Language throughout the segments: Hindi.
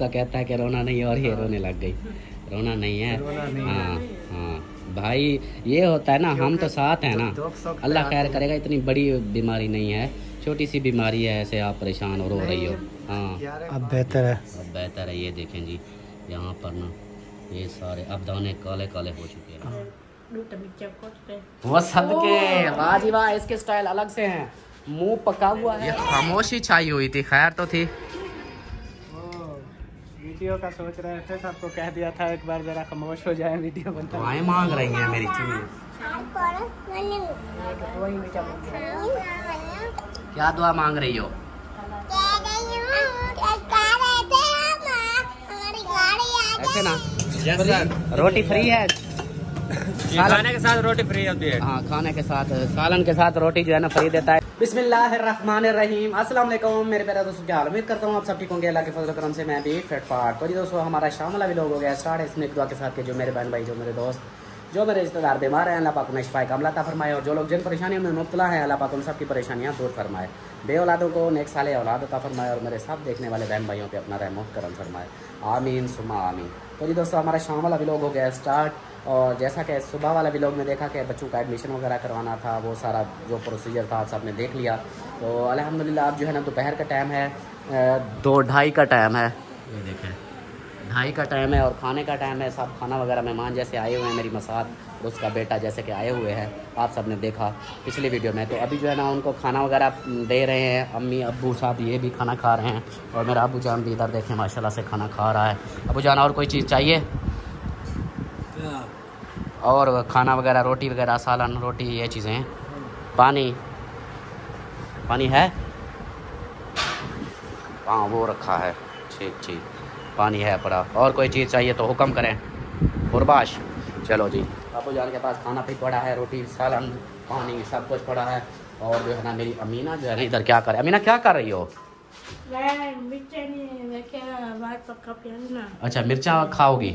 आपका कहता है कि रोना नहीं है और ये रोने लग गई। रोना नहीं है, हाँ हाँ भाई, ये होता है ना, हम तो साथ हैं ना। अल्लाह खैर करेगा, इतनी बड़ी बीमारी नहीं है, छोटी सी बीमारी है, ऐसे आप परेशान हो रो रही हो। हाँ अब बेहतर है, अब बेहतर है। ये देखें जी, यहाँ पर ना ये सारे अब दाने काले काले हो चुके हैं। वो सदके, वाह जी वाह, इसके स्टाइल अलग से हैं। मुंह पका हुआ है। खामोशी छाई हुई थी, खैर तो थी। वीडियो का सोच रहे थे, सबको कह दिया था एक बार जरा खामोश हो जाए, वीडियो बनता है। दुआएं मांग रही हैं मेरी चुनी। क्या दुआ मांग रही हो? ऐसे ना, रोटी फ्री है, खाने के साथ रोटी फ्री होती है। हाँ, खाने के साथ सालन के साथ रोटी जो है ना फ्री देता है। बिस्मिल्लाहिर्रहमानिर्रहीम, अस्सलाम वालेकुम मेरे प्यारे दोस्तों, क्या हाल? उम्मीद करता हूँ आप सब ठीक होंगे, अल्लाह के फजल करम से मैं भी फिट फाट। तो जी दोस्तों, हमारा शाम वाला व्लॉग हो गया स्टार्ट, इसमें एक दुआ के साथ के जो मेरे बहन भाई, जो मेरे दोस्त, जो मेरे रिश्तेदार बीमार हैं, अल्लाह पाक उन्हें शिफाए कामिला अता फरमाए, और जो लोग जिन परेशानियों में मुब्तला हैं, अल्लाह पाक उन सबकी परेशानियाँ दूर फरमाए, बे औलादों को नेक साले औलाद अता फरमाए, और मेरे सब देखने वाले बहन भाइयों पे अपना रहमत करम फरमाए, आमीन सुमा आमीन। तो जी दोस्तों, हमारा शाम वाला व्लॉग हो गया स्टार्ट, और जैसा कि सुबह वाला व्लॉग में देखा कि बच्चों का एडमिशन वगैरह करवाना था, वो सारा जो प्रोसीजर था आप सब ने देख लिया। तो अल्हम्दुलिल्लाह अब जो है ना दोपहर का टाइम है, 2-2:30 का टाइम है, ये देखें 2:30 का टाइम है, और खाने का टाइम है। सब खाना वगैरह मेहमान जैसे आए हुए हैं, मेरी मसाद और उसका बेटा जैसे कि आए हुए हैं, आप सब ने देखा पिछली वीडियो में। तो अभी जो है ना उनको खाना वगैरह दे रहे हैं, अम्मी अब्बू साहब ये भी खाना खा रहे हैं, और मेरा अबू जान भी इधर देखें माशाल्लाह से खाना खा रहा है। अबू जान और कोई चीज़ चाहिए? और खाना वगैरह, रोटी वगैरह, सालन, रोटी, ये चीज़ें, पानी, पानी है, हाँ वो रखा है, ठीक ठीक, पानी है पड़ा। और कोई चीज़ चाहिए तो हुक्म करें गुरबाश। चलो जी, अबू जान के पास खाना भी पड़ा है, रोटी, सालन, पानी, सब कुछ पड़ा है। और जो है ना मेरी अमीना जो है ना इधर क्या कर, अमीना क्या कर रही हो? अच्छा, मिर्चा खाओगी?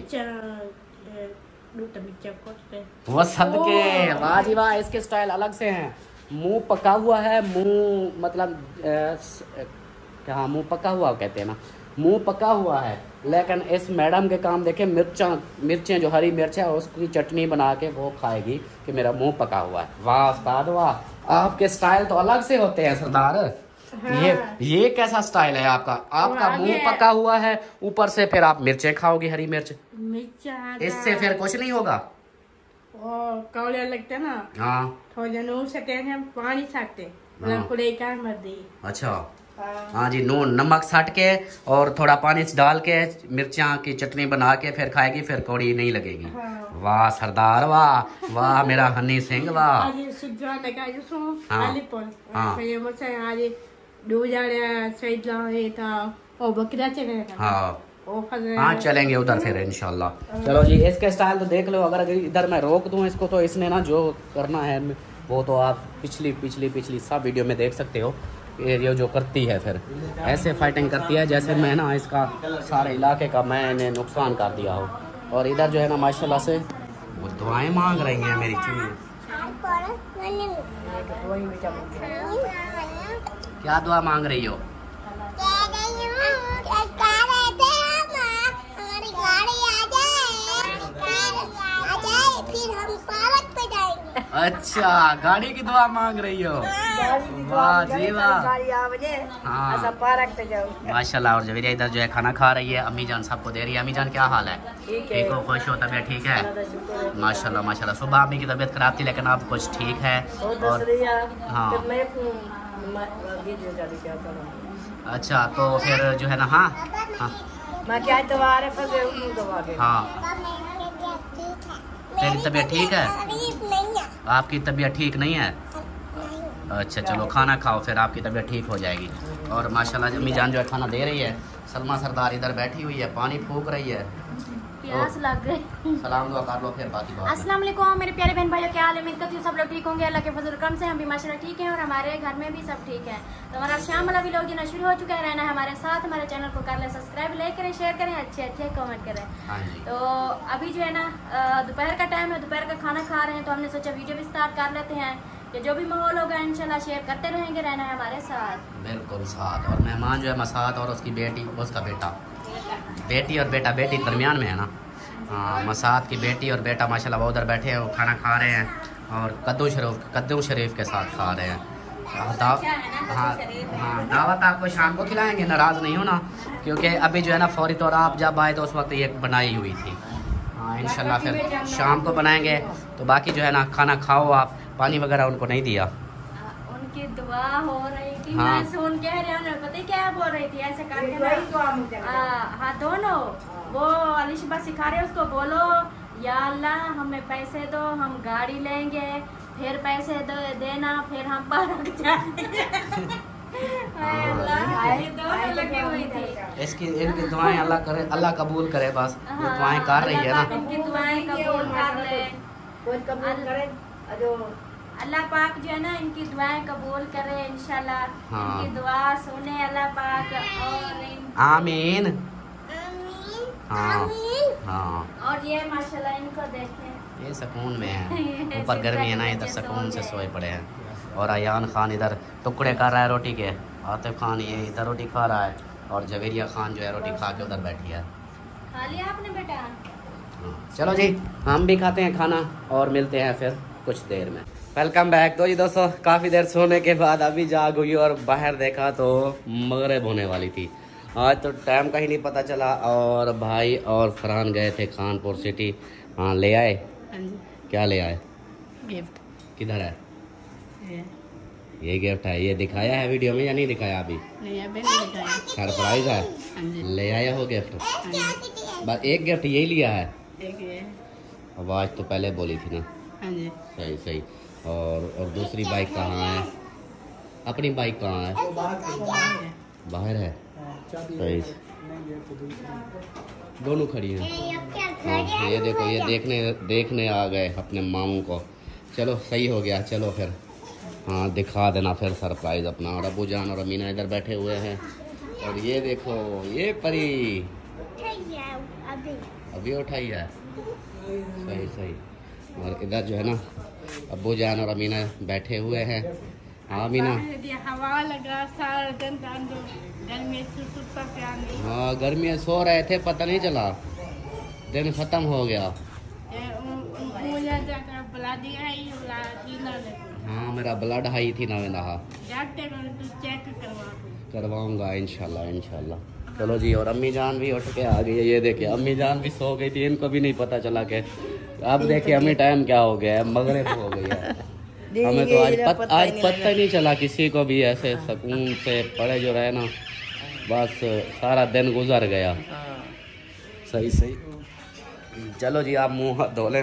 वो सदके, वाह जी वाह, इसके स्टाइल अलग से हैं। मुंह पका हुआ है, मुंह मतलब क्या, मुंह पका हुआ कहते हैं ना, मुंह पका हुआ है। लेकिन इस मैडम के काम देखे, मिर्चें जो हरी मिर्च है उसकी चटनी बना के वो खाएगी कि मेरा मुंह पका हुआ है। वाह उस्ताद वाह, आपके स्टाइल तो अलग से होते हैं सरदार। हाँ। ये कैसा स्टाइल है आपका? आपका मुंह पका हुआ है, ऊपर से फिर आप मिर्चें खाओगी, हरी मिर्च, इससे फिर कुछ नहीं होगा। कौड़े लगते ना, हाँ पानी छाटते, अच्छा हाँ जी, नून नमक सट के और थोड़ा पानी डाल के मिर्चा की चटनी बना के फिर खाएगी, फिर कौड़ी नहीं लगेगी। हाँ। वाह सरदार वाह, वाह मेरा हनी सिंह वाह। हाँ चलेंगे उधर फिर इंशाल्लाह। चलो जी, इसके स्टाइल तो देख लो। अगर इधर मैं रोक दूं इसको तो इसने ना जो करना है वो तो आप पिछली सब वीडियो में देख सकते हो। ये जो करती है फिर ऐसे फाइटिंग करती है जैसे मैं ना इसका सारे इलाके का मैंने नुकसान कर दिया हो। और इधर जो है ना माशाल्लाह से वो दुआएं मांग रही हैं मेरी चुनी। क्या दुआ मांग रही हो? अच्छा, गाड़ी की दुआ मांग रही हो? वाह जी वाह, हाँ माशाल्लाह। और जवेरिया इधर जो है खाना खा रही है, अम्मी जान सबको दे रही है। अम्मी जान क्या हाल है? ठीक हो, खुश हो, तबीयत ठीक है? माशाल्लाह माशाल्लाह। सुबह अम्मी की तबीयत खराब थी लेकिन अब कुछ ठीक है। और हाँ अच्छा, तो फिर जो है ना हाँ तेरी तबीयत ठीक है? आपकी तबीयत ठीक नहीं है? अच्छा चलो खाना खाओ फिर आपकी तबीयत ठीक हो जाएगी। और माशाल्लाह अम्मी जान जो है खाना दे रही है। सलमा सरदार इधर बैठी हुई है, पानी फूक रही है। प्यास लग गई। सलाम दुआ कर लो फिर बाकी बात। अस्सलाम वालेकुम मेरे प्यारे बहन भाइयों, क्या हाल है? उम्मीद करती हूँ सब लोग ठीक होंगे, अल्लाह के फजल करम से हम भी माशाल्लाह ठीक हैं और हमारे घर में भी सब ठीक है। तो हमारा शाम वाला व्लॉग जो शुरू हो चुका है, रहना है हमारे साथ। हमारे चैनल को कर लें सब्सक्राइब, लाइक करें, शेयर करें, अच्छे कमेंट करें। तो अभी जो है ना दोपहर का टाइम है, दोपहर का खाना खा रहे हैं, तो हमने सोचा वीडियो भी स्टार्ट कर लेते हैं कि जो भी माहौल होगा इंशाल्लाह शेयर करते रहेंगे, रहना है हमारे साथ। बिल्कुल साथ। और मेहमान जो है मसाद और उसकी बेटी, उसका बेटा बेटी और बेटा, बेटी दरमियान में है ना। हाँ, मसाद की बेटी और बेटा माशाल्लाह वो उधर बैठे हैं, वो खाना खा रहे हैं और कद्दू शरीफ के साथ खा रहे हैं। हाँ, दावत आपको शाम को खिलाएंगे, नाराज़ नहीं होना, क्योंकि अभी जो है ना फौरी तौर आप जब आए तो उस वक्त ये बनाई हुई थी। हाँ, इंशाल्लाह फिर शाम को बनाएंगे। तो बाकी जो है ना खाना खाओ आप, पानी वगैरह उनको नहीं दिया। उनकी दुआ हो रही थी। हाँ। मैं सुन कह रहे हैं, पता क्या बोल रही थी, ऐसे करके हाँ दोनों वो अलिशबा सिखा रहे उसको, बोलो या अल्लाह हमें पैसे दो, हम गाड़ी लेंगे, फिर पैसे देना, फिर हम पार्क जाएंगे। लगी हुई थी। इनकी दुआएं अल्लाह करे, अल्लाह कबूल करे, बस वो दुआएं कर रही है ना। इनकी दुआएं कबूल करे, अल्लाह पाक जो है ना इनकी दुआएं कबूल करे इंशाल्लाह। हाँ। इनकी दुआ सुने अल्लाह पाक और आमीन। हाँ हाँ, और ये माशाल्लाह इनको देखें, ये सुकून में है, ऊपर गर्मी है ना, इधर सुकून से सोए पड़े हैं। और अयान खान इधर टुकड़े कर रहा है रोटी के, आतिफ खान ये इधर रोटी खा रहा है, और जवेरिया खान जो है रोटी खा के उधर बैठी है। खा लिया आपने बेटा? चलो जी, हम भी खाते हैं खाना और मिलते हैं फिर कुछ देर में। Welcome back. तो जी दोस्तों, काफ़ी देर सोने के बाद अभी जाग हुई और बाहर देखा तो मगरिब होने वाली थी। आज तो टाइम का ही नहीं पता चला, और भाई और फरहान गए थे खानपुर सिटी। हाँ, ले आए? क्या ले आए? गिफ्ट। किधर है ये गिफ्ट? है ये दिखाया है वीडियो में या नहीं दिखाया? अभी नहीं, अभी नहीं दिखाया। सरप्राइज है? ले आया हो गिफ्ट? बस एक गिफ्ट यही लिया है? एक ये। आवाज़ तो पहले बोली थी ना। हाँ जी। सही सही। और दूसरी बाइक कहाँ है? अपनी बाइक कहाँ है? बाहर है। सही, दोनों खड़ी हैं। हाँ, ये देखो, ये देखने आ गए अपने मामू को। चलो सही हो गया। चलो फिर हाँ, दिखा देना फिर सरप्राइज अपना। और अबू जान और अमीना इधर बैठे हुए हैं, और ये देखो ये परी अभी उठाई है। सही सही। और इधर जो है ना अबू जान और अमीना बैठे हुए हैं। हाँ अमीना, हवा लगा सारा दिन, गर्मी हाँ गर्मी में सो रहे थे, पता नहीं चला, दिन खत्म हो गया। हाँ, मेरा ब्लड हाई थी ना, मैंने चेक करवाऊंगा इंशाल्लाह इंशाल्लाह। चलो जी, और अम्मी जान भी उठ के आ गई है। ये देखिए अम्मी जान भी सो गई थी, इनको भी नहीं पता चला कि अब देखिए अम्मी टाइम क्या हो गया है, मगरिब हो गई है। हमें तो आज पता ही नहीं चला किसी को भी, ऐसे सुकून से पड़े जो रहे ना, बस सारा दिन गुजर गया। सही सही। चलो जी, आप मुंह हाथ धो लें।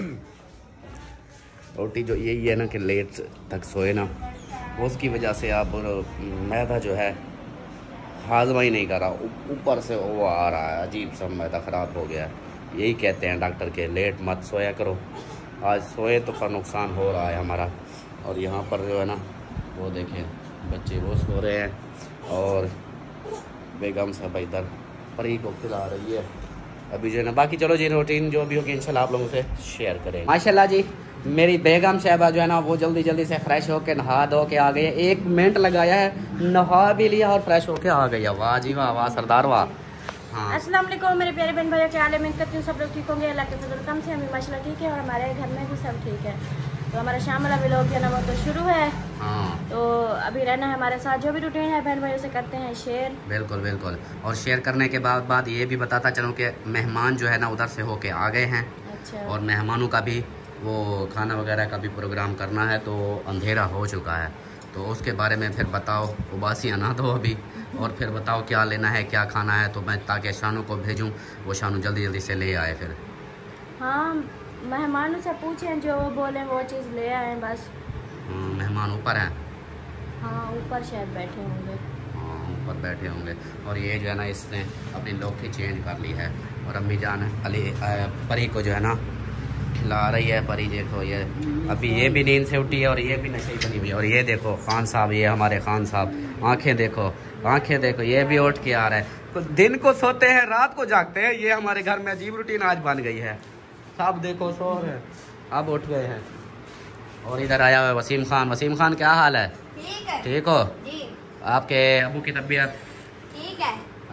रोटी जो यही है ना कि लेट तक सोए ना, उसकी वजह से आप मैदा जो है हाजमा ही नहीं कर रहा, ऊपर से वो आ रहा है, अजीब सा मैदा ख़राब हो गया है। यही कहते हैं डॉक्टर के, लेट मत सोया करो। आज सोए तो का नुकसान हो रहा है हमारा। और यहाँ पर जो है ना वो देखें बच्चे वो सो रहे हैं, और बेगम साहब इधर परी को खिला रही है अभी जो है ना। बाकी चलो जी, रूटीन जो भी होगी इंशाल्लाह आप लोगों से शेयर करेंगे। माशाल्लाह जी, मेरी बेगम साहबा जो है ना वो जल्दी जल्दी से फ्रेश होके नहा धो के आ गई है। 1 मिनट लगाया है, नहा भी लिया और फ्रेश होके आ गई है। वाह जी वाह, वाह सरदार वाह। हाँ, अस्सलाम वालेकुम मेरे प्यारे बहन भाइयों, क्या हाल है? मैं करती हूँ सब लोग ठीक होंगे, अल्लाह के फजल करम से। हमें माशाल्लाह ठीक है, और हमारे घर में भी सब ठीक है। तो हमारा शाम वाला व्लॉग जो है ना वो तो शुरू है। हाँ, तो अभी रहना है हमारे साथ, जो भी रूटीन है बहन भाइयों से करते हैं शेयर। बिल्कुल बिल्कुल। और शेयर करने के बाद ये भी बताता चलूँ कि मेहमान जो है ना उधर से होके आ गए हैं। अच्छा। और मेहमानों का भी वो खाना वगैरह का भी प्रोग्राम करना है, तो अंधेरा हो चुका है। तो उसके बारे में फिर बताओ, उबासियाँ ना दो अभी, और फिर बताओ क्या लेना है, क्या खाना है, तो मैं ताकि शानू को भेजूँ, वो शानू जल्दी जल्दी से ले आए फिर। हाँ, मेहमानों से पूछें, जो वो बोलें वो चीज़ ले आए बस। मेहमान ऊपर हैं? हाँ, ऊपर शायद बैठे होंगे। हाँ, ऊपर बैठे होंगे। और ये जो है ना इसने अपनी लोकी चेंज कर ली है, और अम्मी जान परी को जो है ना खिला रही है। परी देखो, ये अभी ये भी नींद से उठी है, और ये भी नशे बनी हुई है। और ये देखो खान साहब, ये हमारे खान साहब, आंखें देखो आंखें देखो, ये भी उठ के आ रहा है। दिन को सोते हैं, रात को जागते हैं। ये हमारे घर में अजीब रूटीन आज बन गई है। सब देखो सो रहे हैं, अब उठ गए हैं। और इधर आया हुआ है वसीम खान। वसीम खान क्या हाल है? ठीक है। ठीक हो? जी। आपके अबू की तबीयत ठीक है।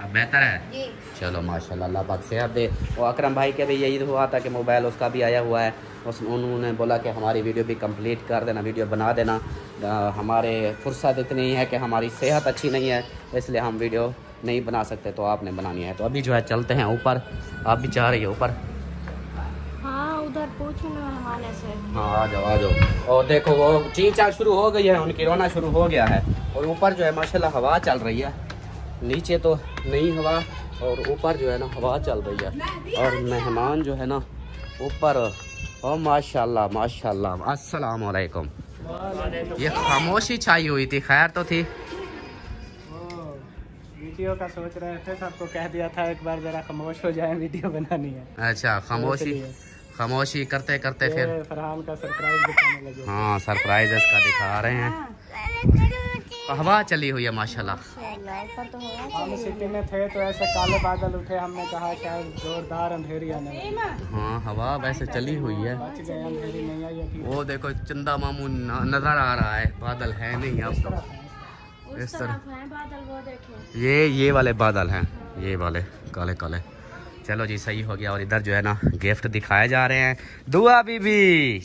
अब बेहतर है जी। चलो माशाल्लाह, अल्लाह पाक सेहत दे। और अकरम भाई के भी यही हुआ था कि मोबाइल उसका भी आया हुआ है, उन्होंने बोला कि हमारी वीडियो भी कंप्लीट कर देना, वीडियो बना देना। हमारे फुर्सत इतनी है कि हमारी सेहत अच्छी नहीं है, इसलिए हम वीडियो नहीं बना सकते, तो आपने बनानी है। तो अभी जो है चलते हैं ऊपर, आप भी चाह रही है ऊपर? हाँ उधर पूछो ना मेहमान से। हाँ आ जाओ आ जाओ। और देखो वो ची चाक शुरू हो गई है, उनकी रोना शुरू हो गया है। और ऊपर जो है माशाल्लाह हवा चल रही है, नीचे तो नहीं हवा, और ऊपर जो है ना हवा चल रही है। और मेहमान जो है ना ऊपर, ओ माशाल्लाह माशाल्लाह। अस्सलाम वालेकुम। ये खामोशी छाई हुई थी, खैर तो थी। वीडियो का सोच रहे थे, सबको कह दिया था एक बार जरा खामोश हो जाए, वीडियो बनानी है। अच्छा खामोशी करते करते फिर फरहान का सरप्राइज दिखाने लगे। हाँ सरप्राइज इसका दिखा रहे हैं। हवा चली हुई है माशाल्लाह। हम सिटी में थे तो ऐसे काले बादल उठे, हमने कहा शायद जोरदार अंधेरी आने वाली। हाँ हवा वैसे चली हुई है। बच गए, अंधेरी नहीं आई अभी। वो देखो चंदा मामू नजर आ रहा है, बादल है नहीं अब तो। इस तरफ है बादल, वो देखो ये वाले बादल हैं, ये वाले काले काले। चलो जी सही हो गया। और इधर जो है ना गिफ्ट दिखाए जा रहे हैं। दुआ बीबी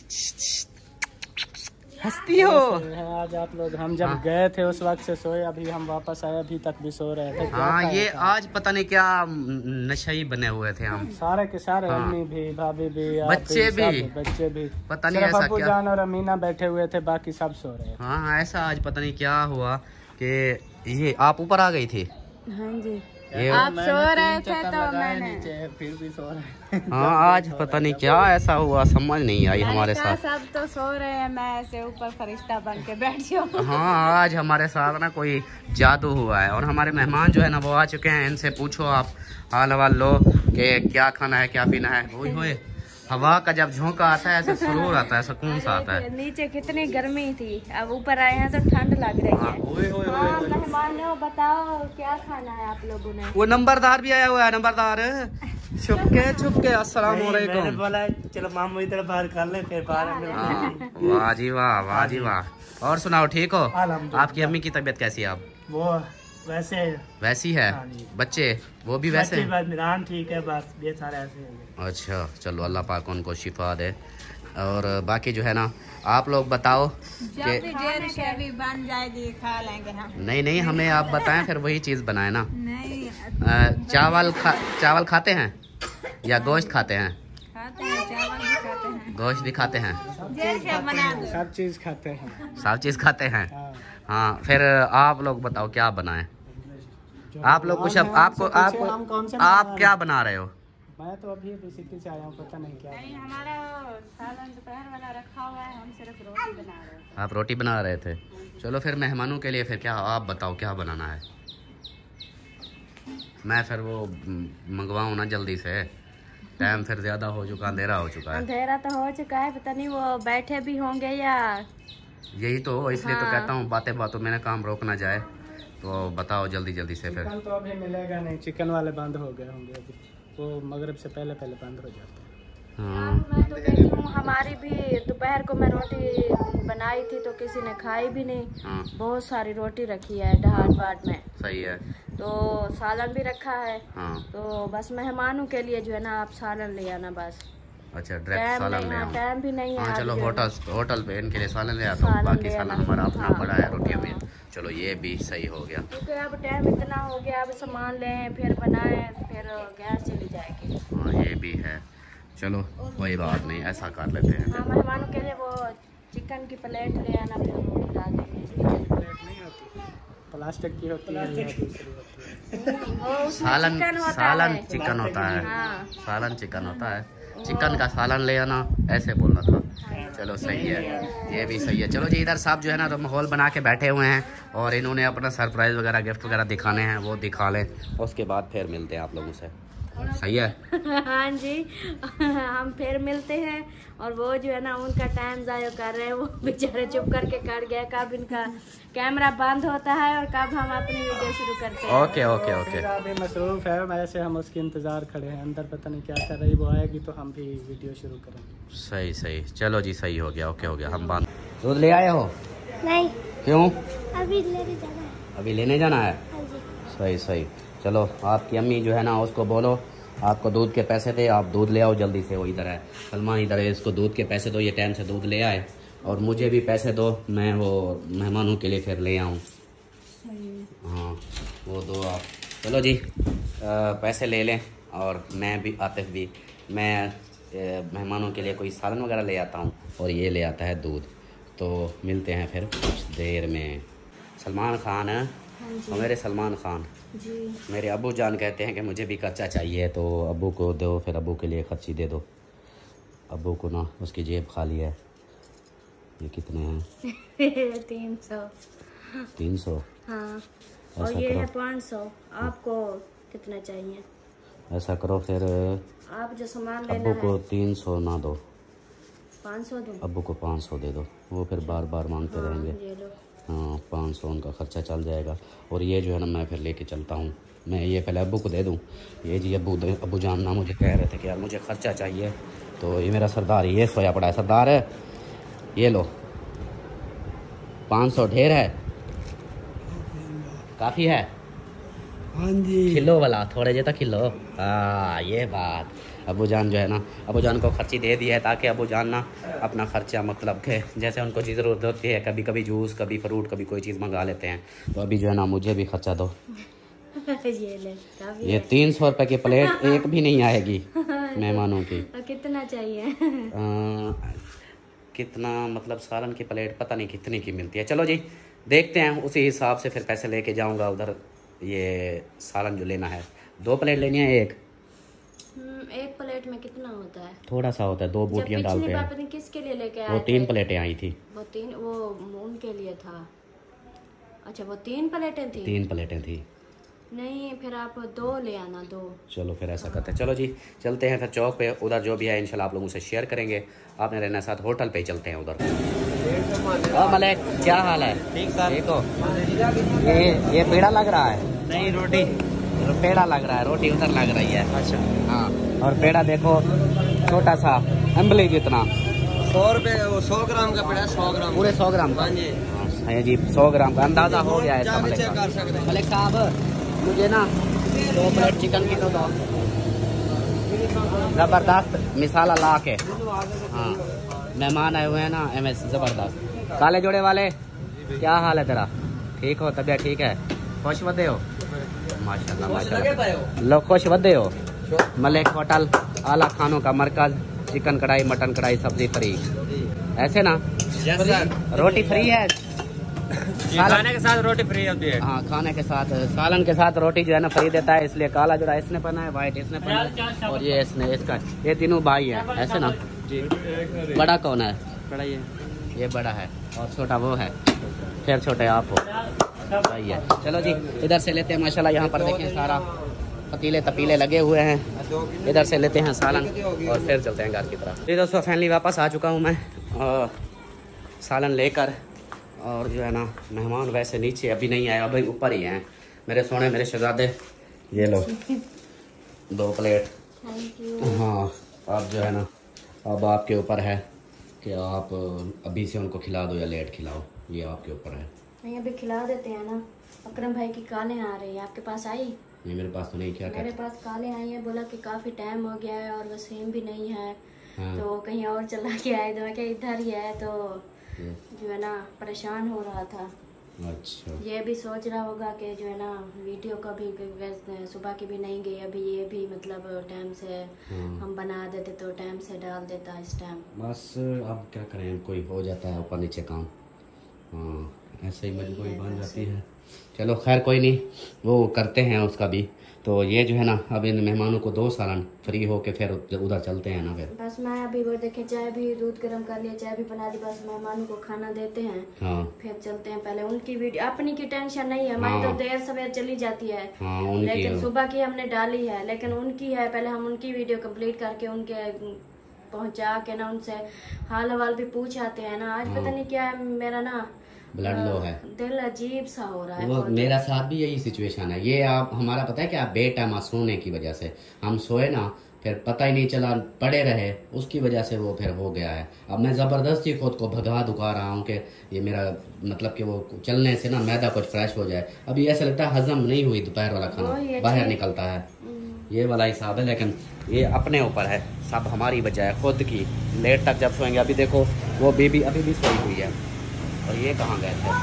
हंसती हो। आज आप लोग, हम जब गए थे उस वक्त से सोए, अभी हम वापस आए अभी तक भी सो रहे थे। हाँ ये आज पता नहीं क्या नशे बने हुए थे हम सारे के सारे। हाँ। अम्मी भी, भाभी भी, बच्चे भी पता नहीं ऐसा अबू क्या। जान और अमीना बैठे हुए थे, बाकी सब सो रहे थे। हाँ ऐसा आज पता नहीं क्या हुआ कि ये आप ऊपर आ गई थी। हाँ जी ये आप सो रहे थे तो मैंने फिर भी सो रहे। हाँ आज पता नहीं क्या ऐसा हुआ, समझ नहीं आई हमारे साथ। सब तो सो रहे हैं, मैं ऐसे ऊपर फरिश्ता बन के बैठ जाऊँ। हाँ आज हमारे साथ ना कोई जादू हुआ है। और हमारे मेहमान जो है ना वो आ चुके हैं, इनसे पूछो आप हाल हवाल लो कि क्या खाना है क्या पीना है। वही हुए हवा का जब झोंका आता है ऐसे सुरूर आता है, सुकून सा आता है। नीचे कितनी गर्मी थी, अब ऊपर आए हैं तो ठंड लग रही है। हाँ मेहमानों बताओ क्या खाना है आप लोगों ने। वो नंबरदार भी आया हुआ है, नंबरदार छुपके अस्सलाम वालेकुम। बोला चलो मामू इधर बाहर कर ले, फिर बाहर। वाह जी वाह, वाह जी वाह। और सुनाओ ठीक हो? आपकी अम्मी की तबीयत कैसी है अब? वो वैसी है। हाँ जी। बच्चे वो भी वैसे हैं? ठीक है, बस ये सारे ऐसे हैं। अच्छा चलो अल्लाह पाक उनको शिफा दे। और बाकी जो है ना आप लोग बताओ कि बन जाएगी खा लेंगे हम। नहीं हमें आप बताएं, फिर वही चीज़ बनाए ना। नहीं चावल खाते हैं या गोश्त खाते हैं? खाते हैं, चावल भी खाते हैं, गोश्त भी खाते हैं, सब चीज खाते हैं। सब चीज़ खाते हैं। हाँ फिर आप लोग बताओ क्या बनाएं? आप लोग कुछ आपको आप क्या बना रहे हो? मैं तो अभी सिटी से आया हूँ, पता नहीं क्या। नहीं हमारा सालन दोपहर वाला रखा हुआ है, हम सिर्फ रोटी बना रहे थे। आप रोटी बना रहे थे। चलो फिर मेहमानों के लिए फिर क्या आप बताओ क्या बनाना है? मैं फिर वो मंगवाऊँ ना जल्दी से, टाइम फिर ज्यादा हो चुका, अंधेरा हो चुका है। अंधेरा तो हो चुका है, पता नहीं वो बैठे भी होंगे या। यही तो इसलिए हाँ। तो कहता हूँ बातें बातों में ना काम रोक ना जाए, तो बताओ जल्दी जल्दी से फिर। चिकन तो अभी मिलेगा नहीं, चिकन वाले बंद हो गए होंगे अभी, वो मगरिब से पहले बंद हो जाते हैं। हाँ मैं तो कहती हूँ हमारी भी दोपहर को मैं रोटी बनाई थी तो किसी ने खाई भी नहीं। हाँ बहुत सारी रोटी रखी है ढाट बाट में, सही है। तो सालन भी रखा है। हाँ तो बस मेहमानों के लिए जो है ना आप सालन ले आना बस। अच्छा डायरेक्ट सालन ले आऊँ? टाइम भी नहीं है। हाँ चलो आप जो है होटल पे इनके लिए सालन ले आता हूँ, सालन बाकी ले सालन आना। हमारा अपना हाँ। पड़ा है रोटियों में। चलो ये भी सही हो गया, क्योंकि अब टाइम इतना हो गया, अब सामान लें फिर बनाएं फिर गैस चली जाएगी। हाँ ये भी है। चलो कोई बात नहीं, ऐसा कर लेते हैं। हाँ मेहमानों के लिए वो चिकन की प्लेट ले आना, फिर रोटी डाल देंगे। प्लेट नहीं होती, प्लास्टिक की होती है, दूसरी होती है। वो उसमें सालन चिकन होता सालन है। चिकन होता है। हाँ। सालन चिकन होता है, चिकन का सालन ले आना ऐसे बोलना था। चलो सही है, ये भी सही है। चलो जी इधर साहब जो है ना तो माहौल बना के बैठे हुए हैं, और इन्होंने अपना सरप्राइज वगैरह गिफ्ट वगैरह दिखाने हैं, वो दिखा लें, उसके बाद फिर मिलते हैं आप लोगों से। सही है। हाँ जी हम फिर मिलते हैं। और वो जो है ना उनका टाइम ज़ाया कर रहे हैं, वो बेचारे चुप करके कट गए, कब इनका कैमरा बंद होता है और कब हम अपनी वीडियो शुरू करते हैं। Okay okay okay. अभी मसरूफ है, वैसे हम उसकी इंतजार खड़े हैं अंदर, पता नहीं क्या कर रही, वो आएगी तो हम भी वीडियो शुरू करेंगे। सही सही, चलो जी सही हो गया, ओके हो गया। हम बांध दूध ले आए हो? नहीं क्यों? अभी लेने जाना है। अभी लेने जाना है? हाँ जी। सही सही। चलो आपकी अम्मी जो है ना उसको बोलो आपको दूध के पैसे दे, आप दूध ले आओ जल्दी से। वो इधर है सलमान, इधर है, इसको दूध के पैसे दो, ये टाइम से दूध ले आए। और मुझे भी पैसे दो, मैं वो मेहमानों के लिए फिर ले आऊँ। हाँ वो दो आप। चलो जी पैसे ले लें और मैं भी आतिफ भी, मैं मेहमानों के लिए कोई सालन वगैरह ले आता हूँ और ये ले आता है दूध। तो मिलते हैं फिर कुछ देर में। सलमान खान है और मेरे सलमान खान जी। मेरे अब्बू जान कहते हैं कि मुझे भी खर्चा चाहिए, तो अब्बू को दो, फिर अब्बू के लिए खर्ची दे दो। अब्बू को ना उसकी जेब खाली है। ये कितने हैं? 300। 300? हाँ और ये है 500। आपको कितना चाहिए? ऐसा करो फिर आप जो सामान लेना अब्बू को है 300 ना दो, 500 दूँ? अब्बू को 500 दे दो, वो फिर बार बार मांगते रहेंगे। ये लो। हाँ 500 उनका खर्चा चल जाएगा। और ये जो है ना मैं फिर लेके चलता हूँ। मैं ये पहले अब्बू को दे दूँ। ये जी अब्बू जान ना मुझे कह रहे थे कि यार मुझे खर्चा चाहिए, तो ये मेरा सरदार ये सोया पड़ा है। सरदार है, ये लो 500 ढेर है, काफ़ी है? हाँ जी। किलो वाला थोड़े जे तक किलो। हाँ ये बात। अबू जान जो है ना, अबू जान को खर्ची दे दी है ताकि अबू जान ना अपना खर्चा मतलब के जैसे उनको चीज़ ज़रूरत होती है, कभी कभी जूस, कभी फ्रूट, कभी कोई चीज़ मंगा लेते हैं। तो अभी जो है ना मुझे भी खर्चा दो। ये 300 रुपये की प्लेट एक भी नहीं आएगी मेहमानों की। कितना चाहिए? कितना मतलब सालन की प्लेट पता नहीं कितने की मिलती है। चलो जी देखते हैं, उसी हिसाब से फिर पैसे लेके जाऊंगा उधर। ये सालन जो लेना है 2 प्लेट लेनी है। एक प्लेट में कितना होता है? थोड़ा सा होता है, 2 बोटियां डालते हैं। आपने किसके लिए लेके आए? वो 3 प्लेटें आई थी। वो उनके लिए था। अच्छा वो 3 प्लेटें थी? 3 प्लेटें थी। नहीं फिर आप 2 ले आना, 2। चलो फिर ऐसा करते हैं। चलो जी चलते हैं फिर चौक पे, उधर जो भी है इंशाल्लाह आप लोगों से शेयर करेंगे। आपने रहना साथ होटल पे ही चलते हैं उधर। मलिक क्या हाल है? ठीक सर। ठीक हो? ये पेड़ा लग रहा है? नहीं रोटी। पेड़ा लग रहा है, रोटी उधर लग रही है। अच्छा हाँ और पेड़ा देखो छोटा सा अम्बली जितना। 100 रुपये, 100 ग्राम का पेड़ा, 100 ग्राम पूरे 100 ग्राम का? हाँ जी। हाँ जी 100 ग्राम का अंदाजा हो गया है इसका। मलिक चेक कर सकते हैं। मलिक साहब मुझे ना 2 प्लेट चिकन की तो दो, जबरदस्त मिसाला ला के। हाँ मेहमान आए हुए हैं ना MS जबरदस्त। काले जोड़े वाले क्या हाल है तेरा? ठीक हो? तबीयत ठीक है? खुश वदे हो? माशाल्लाह माशाल्लाह लोग खुश वदे हो। मलिक होटल आला खानों का मरकज, चिकन कढ़ाई, मटन कढ़ाई, सब्जी फ्री, ऐसे ना? रोटी फ्री है, खाने के साथ रोटी फ्री होती है। हाँ खाने के साथ, सालन के साथ रोटी जो है ना फ्री देता है। इसलिए काला जोड़ा इसने पहना है, व्हाइट इसने पहना है और ये इसने इसका, ये तीनों भाई है ऐसे ना जी। बड़ा कौन है? बड़ा ये बड़ा है और छोटा वो है, फिर छोटे आप हो भाई है। चलो जी इधर से लेते हैं। माशाल्लाह यहाँ पर देखें सारा पतीले तपीले लगे हुए हैं। इधर से लेते हैं सालन और फिर चलते हैं घर की तरफ। ये दोस्तों फाइनली वापस आ चुका हूँ मैं सालन लेकर। और जो है ना मेहमान वैसे नीचे अभी नहीं आए, अभी ऊपर ही हैं मेरे सोने, मेरे शहजादे। ये लो 2 प्लेट। हाँ अब जो है ना अब आपके ऊपर है कि आप अभी से उनको खिला दो या लेट खिलाओ, ये आपके ऊपर है। नहीं अभी खिला देते हैं ना। अकरम भाई की कालें आ रही है, आपके पास आई? नहीं मेरे पास तो नहीं। क्या मेरे पास कालें आई है, बोला कि काफी टाइम हो गया है और वसीम भी नहीं है। हाँ। तो कहीं और चला के आए, तो मैं क्या इधर ही है, तो जो है ना परेशान हो रहा था। अच्छा ये भी सोच रहा होगा कि जो है ना वीडियो का भी सुबह की भी नहीं गई अभी, ये भी मतलब टाइम से हम बना देते तो टाइम से डाल देता इस टाइम। बस अब क्या करें, कोई हो जाता है ऊपर नीचे काम। हाँ ऐसे ही मजबूरी बन जाती है। चलो खैर कोई नहीं, वो करते हैं उसका भी। तो ये जो है ना अब इन मेहमानों को 2 सालन फ्री हो के फिर उधर चलते हैं ना। फिर बस मैं अभी वो देखे चाय भी दूध गर्म कर लिया, चाय भी बना दी, बस मेहमानों को खाना देते हैं। हाँ फिर चलते हैं। पहले उनकी वीडियो, अपनी की टेंशन नहीं है हमारी। हाँ। तो देर सवेर चली जाती है। हाँ उनकी लेकिन है। सुबह की हमने डाली है, लेकिन उनकी है, पहले हम उनकी वीडियो कंप्लीट करके उनके पहुंचा के ना उनसे हाल हवाल भी पूछ आते हैं ना। आज पता नहीं क्या है, मेरा ना ब्लड लो है, दिल अजीब सा हो रहा है। वो मेरा साथ भी यही सिचुएशन है। ये आप हमारा पता है क्या, बेटाइम सोने की वजह से हम सोए ना, फिर पता ही नहीं चला, पड़े रहे, उसकी वजह से वो फिर हो गया है। अब मैं ज़बरदस्ती खुद को भगा दुका रहा हूँ कि ये मेरा मतलब कि वो चलने से ना मैदा कुछ फ्रेश हो जाए। अभी ऐसा लगता है हजम नहीं हुई दोपहर वाला खाना, बाहर निकलता है, ये वाला हिसाब है। लेकिन ये अपने ऊपर है, सब हमारी वजह है खुद की। लेट तक जब सोएंगे, अभी देखो वो बेबी अभी भी सोई हुई है। और ये कहाँ गए थे?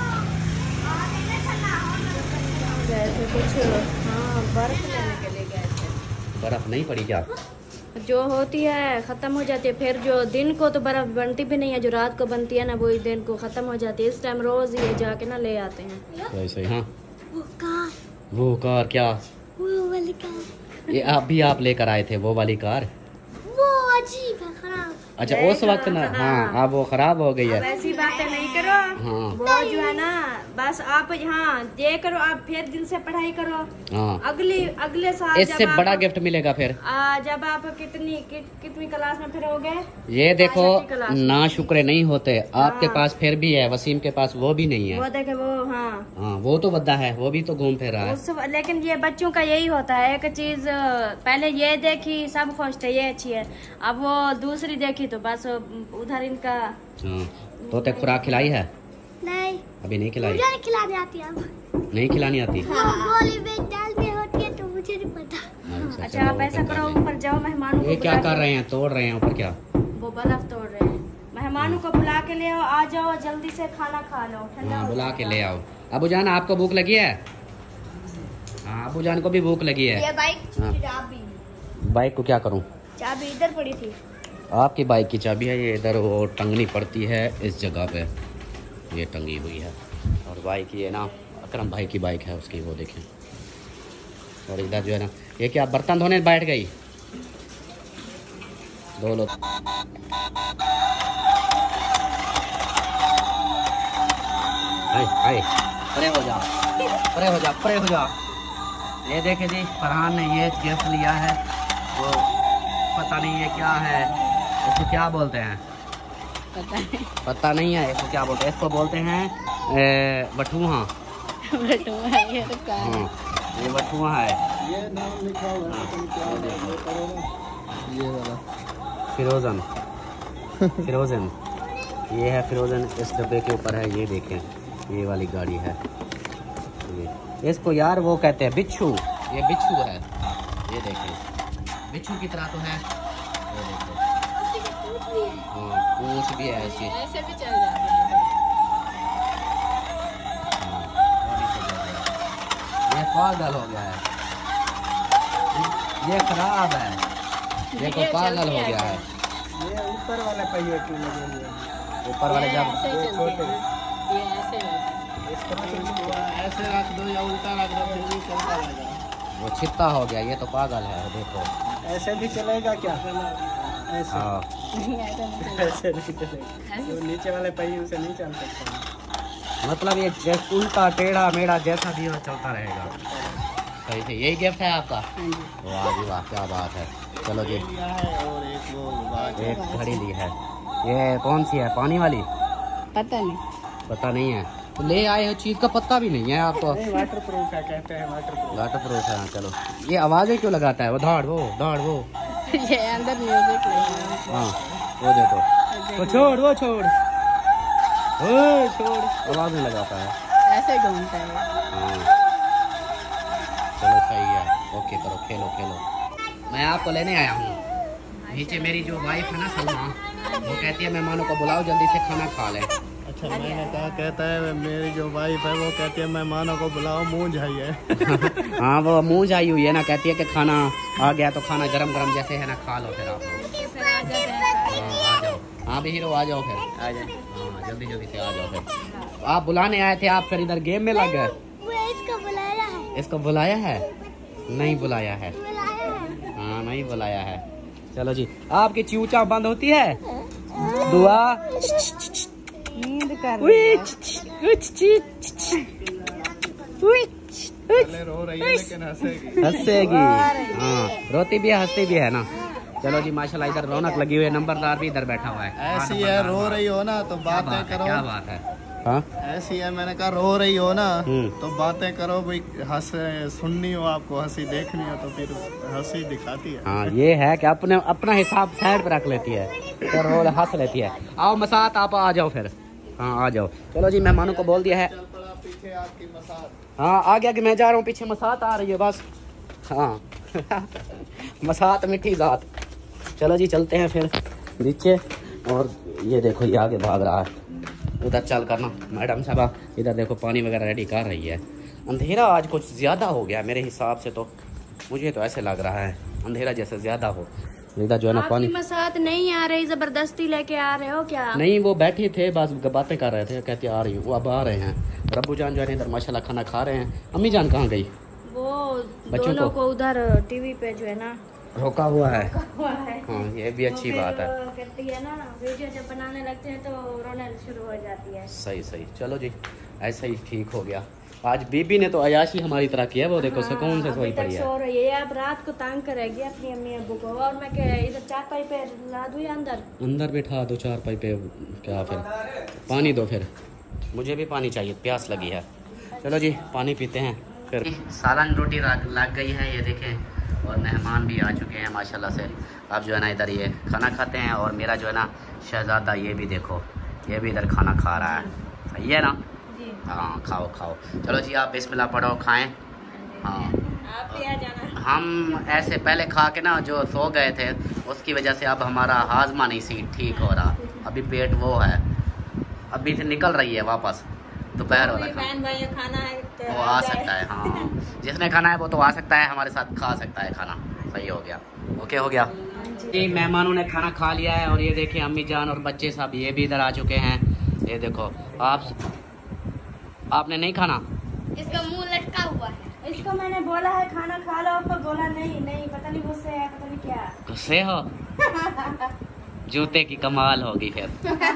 कुछ हाँ, बर्फ लेने के लिए गए थे। बर्फ नहीं पड़ी क्या? जो होती है ख़त्म हो जाती है, फिर जो दिन को तो बर्फ़ बनती भी नहीं है, जो रात को बनती है ना वही दिन को ख़त्म हो जाती है। इस टाइम रोज़ ये जाके ना ले आते हैं। वैसे ही हाँ। वो कार क्या? वो वाली कार। ये आप लेकर आए थे वो वाली कार? वो अजीब है, खराब। अच्छा उस वक्त ना, हाँ अब वो खराब हो गई है। ऐसी बातें नहीं करो। हाँ। वो जो है ना, बस आप यहाँ ये करो, आप फिर दिल से पढ़ाई करो। हाँ। अगले साल इससे बड़ा गिफ्ट मिलेगा फिर। जब आप कितनी क्लास में फिर हो गए? ये देखो ना, शुक्र नहीं होते आपके पास फिर भी है, वसीम के पास वो भी नहीं है। वो देखे वो, हाँ वो तो बद्दा है, वो भी तो घूम फिर रहा है। लेकिन ये बच्चों का यही होता है, एक चीज पहले ये देखी सब खुश थे, ये अच्छी है, अब वो दूसरी देखी तो बस उधर इनका। तो ते खुराक खिलाई है? नहीं, अभी नहीं खिलाई। मुझे खिलाने आती है अब। नहीं खिलानी आती? गोली में डालनी होती है तो मुझे नहीं पता। अच्छा आप ऐसा करो, ऊपर जाओ, मेहमानों को ये क्या कर रहे हैं? तोड़ रहे हैं ऊपर क्या? वो बर्फ तोड़ रहे हैं। मेहमानों को बुला के ले आओ, आ जाओ जल्दी से खाना खा लो, ठंडा हो बुला के ले आओ। अबू जान आपको भूख लगी है? हाँ अबू जान को भी भूख लगी है। ये बाइक बाइक को क्या करूँ? चाबी इधर पड़ी थी। आपकी बाइक की चाबी है ये, इधर वो टंगनी पड़ती है इस जगह पे, ये टंगी हुई है। और बाइक ये ना अकरम भाई की बाइक है उसकी, वो देखें। और इधर जो है ना, ये क्या बर्तन धोने बैठ गई? धो लो। परे हो जा, परे हो जा, परे हो जा। ये देखे जी, फरहान ने ये गिफ्ट लिया है, वो पता नहीं ये क्या है, इसको क्या बोलते हैं? पता नहीं है इसको क्या बोलते हैं। इसको बोलते हैं बटुआ। ये बटुआ है। ये नाम लिखा हुआ है, तुम क्या ये वाला फिरोजन। फिरोजन ये है, फिरोजन इस डब्बे के ऊपर है। ये देखें, ये वाली गाड़ी है ये। इसको यार वो कहते हैं बिच्छू, ये बिच्छू है। ये देखें बिच्छू की तरह तो है, ये देखें। हाँ पूंछ भी है ऐसी, ऐसे भी चल जाते हैं। ये पागल हो गया है, ये खराब है, ये को पागल हो गया है। ये ऊपर वाले पहिए क्यों लगे हुए हैं? ऊपर वाले जब छोटे, ये ऐसे ऐसे रख दो या उल्टा रख दो फिर भी चलता रहेगा। वो छित्ता हो गया, ये तो पागल है। देखो ऐसे भी चलेगा क्या? ऐसे हाँ ऐसे नहीं चलेगा, तो नीचे वाले पहिए से नहीं चल सकता। मतलब ये उल्टा टेढ़ा मेढ़ा जैसा भी हो चलता रहेगा। सही से यही गिफ्ट है आपका? वाह जी वाह, क्या बात है। चलो जी, और एक घड़ी ली है। ये कौन सी है, पानी वाली? पता नहीं, पता नहीं है, तो ले आए हो, चीज का पता भी नहीं है आपको। वाटर प्रूफ है, कहते हैं वाटर प्रूफ। वाटर प्रूफ है। चलो ये आवाजें क्यों लगाता है? वो धाड़ वो ये अंदर म्यूजिक नहीं। हाँ वो देखो, वो छोड़, वो छोड़, छोड़, आवाजें लगाता है, ऐसे घूमता है। हाँ चलो सही है, ओके करो, खेलो खेलो। मैं आपको लेने आया हूँ। नीचे मेरी जो वाइफ है ना सलमा, वो कहती है मेहमानों को बुलाओ जल्दी से खाना खा लें। अच्छा मैंने कहा, कहता है मेरी जो वाइफ है वो कहती है मेहमानों को बुलाओ, मुँह जाइए। हाँ वो मुँह जाई हुई है ना, कहती है कि खाना आ गया तो खाना गरम गरम जैसे है ना खा लो फिर आप लोग। हाँ आ जाओ, हाँ भी हीरो आ जाओ फिर, आ जाए। हाँ जल्दी जल्दी से आ जाओ फिर। आप बुलाने आए थे, आप फिर इधर गेम में लग गए। इसको बुलाया है? इसको बुलाया है? नहीं बुलाया है। हाँ नहीं बुलाया है। चलो जी, आपकी चूचा बंद होती है? दुआ नींद कर रो रही है लेकिन हंसेगी। हंसेगी, हाँ रोती भी है हंसती भी है ना। चलो जी माशाल्लाह, इधर रौनक लगी हुई है, नंबरदार भी इधर बैठा हुआ है। ऐसी है, रो रही हो ना तो बातें करो। क्या बात है, हाँ ऐसी है, मैंने कहा रो रही हो ना तो बातें करो भाई, हंस सुननी हो आपको, हंसी देखनी हो तो फिर हंसी दिखाती है। हाँ ये है कि अपने अपना हिसाब साइड पे रख लेती है और वो हंस लेती है। आओ मसात आप आ जाओ फिर। हाँ आ जाओ। चलो जी मेहमानों को बोल दिया है। पीछे आपकी मसाज। हाँ आ गया कि मैं जा रहा हूँ, पीछे मसात आ रही है बस। हाँ मसात मीठी जात। चलो जी चलते हैं फिर नीचे। और ये देखो ये आगे भाग रहा है, उधर चल करना मैडम साहबा। इधर देखो पानी वगैरह रेडी कर रही है। अंधेरा आज कुछ ज़्यादा हो गया मेरे हिसाब से, तो मुझे तो ऐसे लग रहा है अंधेरा जैसे ज़्यादा हो। इधर जो है ना पानी मसात नहीं आ रही, जबरदस्ती लेके आ रहे हो क्या? नहीं, वो बैठे थे बस बातें कर रहे थे, कहते आ रही हूँ। वो अब आ रहे हैं। रब्बू जान जो है इधर माशाल्लाह खाना खा रहे हैं। अम्मी जान कहाँ गई? वो बच्चों दोनों को उधर टीवी पे जो है ना रोका हुआ है। है। हाँ ये भी अच्छी बात है। कहती है ना वीडियो जब बनाने लगते हैं तो रोने शुरू हो जाती है। सही सही। चलो जी ऐसा ही ठीक हो गया। आज बीबी ने तो अयाशी हमारी तरह किया, वो देखो सुकून से सोई पड़ी है। सो रही है, अब रात को तंग करेगी अपनी अम्मी अब्बू को। और मैं क्या इधर चारपाई पे ला दूं या अंदर बैठा दो चारपाई पे। क्या फिर पानी दो, फिर मुझे भी पानी चाहिए, प्यास लगी है। चलो जी पानी पीते हैं फिर। सालन रोटी लग गई है ये देखें, और मेहमान भी आ चुके हैं माशाल्लाह से। अब जो है ना इधर ये खाना खाते हैं। और मेरा जो है ना शहजादा ये भी देखो, ये भी इधर खाना खा रहा है। सही है ना? हाँ खाओ खाओ। चलो जी आप बिस्मिल्लाह पढ़ो, खाएं। हाँ आप भी आ जाना। हम ऐसे पहले खा के ना जो सो गए थे, उसकी वजह से अब हमारा हाजमा नहीं सी ठीक हो रहा। अभी पेट वो है, अभी से निकल रही है वापस। दोपहर वाला खाना है तो वो आ सकता है। हाँ जिसने खाना है वो तो आ सकता है, हमारे साथ खा सकता है खाना। सही हो गया, ओके हो गया जी। मेहमानों ने खाना खा लिया है। और ये देखिए अम्मी जान और बच्चे साहब ये भी इधर आ चुके हैं। ये देखो आपने नहीं खाना? इसका मुंह लटका हुआ है। इसको मैंने बोला है खाना खा लो, तो बोला नहीं नहीं, पता नहीं गुस्से है, पता नहीं क्या गुस्से हो। जूते की कमाल होगी फिर।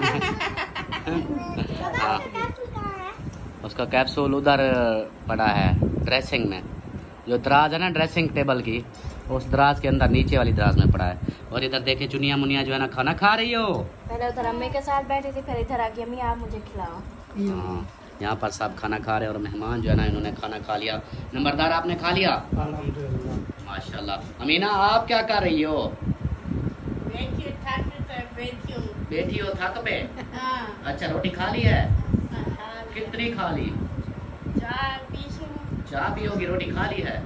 हाँ उसका कैप्सूल उधर पड़ा है ड्रेसिंग में, जो दराज है ना ड्रेसिंग टेबल की, उस दराज के अंदर नीचे वाली दराज में पड़ा है। और इधर देखे चुनिया मुनिया जो है ना खाना खा रही हो। पहले उधर अम्मी के साथ बैठी थी, फिर इधर आके अम्मी आप मुझे खिलाओ। हाँ यहाँ पर सब खाना खा रहे हैं। और मेहमान जो है ना इन्होंने खाना खा लिया। नंबरदार आपने खा लिया? माशाल्लाह। अमीना आप क्या कर रही हो? बैठी हो थक पे? अच्छा रोटी खा ली है? कितनी खा ली? चाय पियोगी? रोटी खा ली है?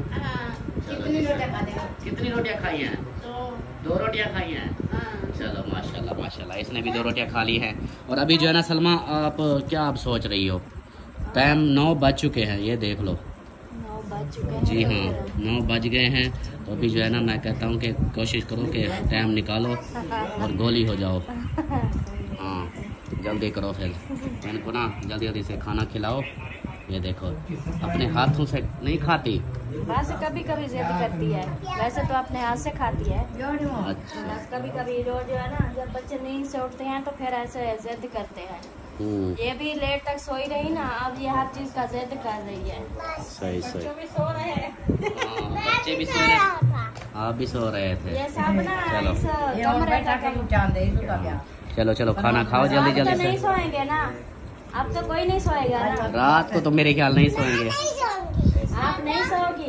कितनी रोटियां खाई हैं? दो रोटियां खाई हैं। चलो माशाल्लाह माशाल्लाह, इसने भी 2 रोटियां खा ली हैं। और अभी जो है ना सलमा आप क्या आप सोच रही हो? टाइम 9 बज चुके हैं, ये देख लो। 9 बज चुके हैं। जी हाँ 9 बज गए हैं। तो अभी जो है ना मैं कहता हूँ कि कोशिश करो कि टाइम निकालो और गोली हो जाओ। हाँ जल्दी करो फिर इनको ना जल्दी जल्दी से खाना खिलाओ। ये देखो अपने हाथों से नहीं खाती, बस कभी कभी जिद करती है, वैसे तो अपने हाथ से खाती है। अच्छा बस कभी कभी रोज जो है ना जब बच्चे नींद से उठते हैं तो फिर ऐसे जिद करते हैं। ये भी लेट तक सोई रही ना, अब ये हर चीज का जिद कर रही है। सही सही। बच्चे भी सो रहे हैं। बच्चे भी सो रहे, आप भी सो रहे थे। ये सब ना चलो इस कमरे का चलो चलो खाना खाओ जल्दी रात को जल्दी नहीं से। सोएंगे ना, अब तो कोई नहीं सोएगा ना। रात को तो मेरे ख्याल नहीं सोएंगे। आप नहीं सोओगी?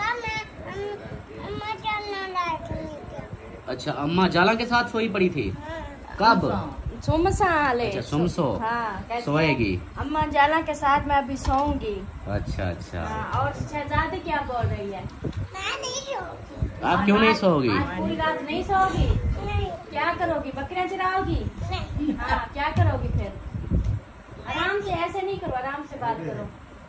अच्छा अम्मा जाला के साथ सोई पड़ी थी? कब? सुमसाले। अच्छा सुमसो। हाँ कहती है, सोएगी? अम्मा जाला के साथ मैं अभी सोऊंगी। अच्छा अच्छा। हाँ, और शहजादी क्या बोल रही है? आप क्यों नहीं सोओगी? आज पूरी रात नहीं सोओगी? क्या करोगी? बकरियां चराओगी? हाँ क्या करोगी फिर? आराम से, ऐसे नहीं करो, आराम से बात करो।